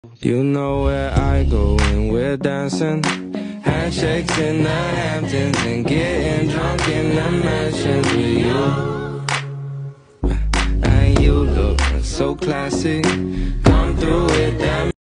You know where I go when we're dancing. Handshakes in the Hamptons and getting drunk in the mansions with you. And you look so classy. Come through with that.